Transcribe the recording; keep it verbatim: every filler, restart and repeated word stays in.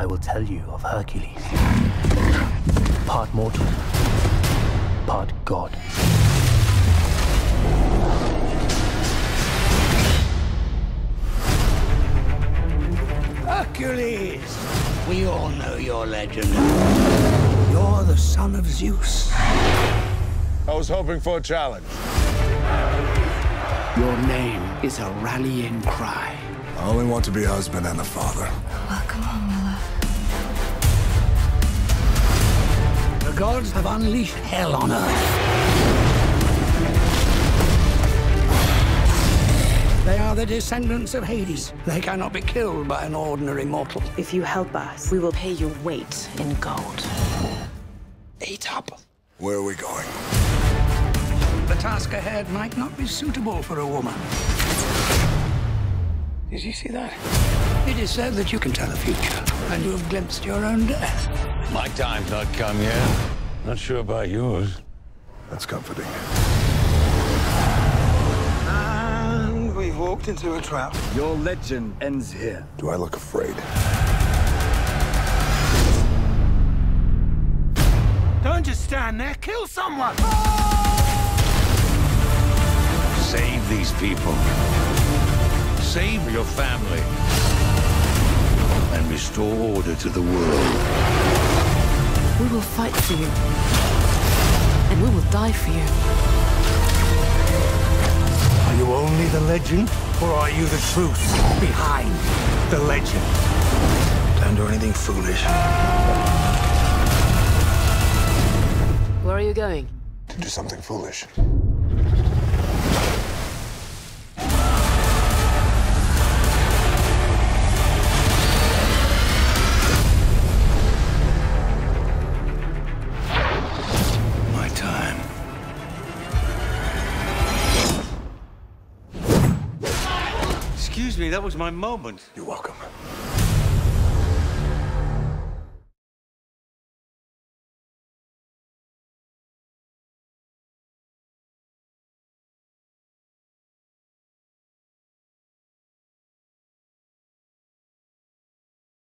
I will tell you of Hercules. Part mortal, part god. Hercules! We all know your legend. You're the son of Zeus. I was hoping for a challenge. Your name is a rallying cry. I only want to be a husband and a father. Welcome home, my love. The gods have unleashed hell on Earth. They are the descendants of Hades. They cannot be killed by an ordinary mortal. If you help us, we will pay your weight in gold. Eat up. Where are we going? The task ahead might not be suitable for a woman. Did you see that? It is said that you can tell the future, and you have glimpsed your own death. My time's not come yet. Not sure about yours. That's comforting. And we've walked into a trap. Your legend ends here. Do I look afraid? Don't just stand there, kill someone! Save these people. Save your family. And restore order to the world. We will fight for you. And we will die for you. Are you only the legend, or are you the truth behind the legend? Don't do anything foolish. Where are you going? To do something foolish. My time. Excuse me, that was my moment. You're welcome.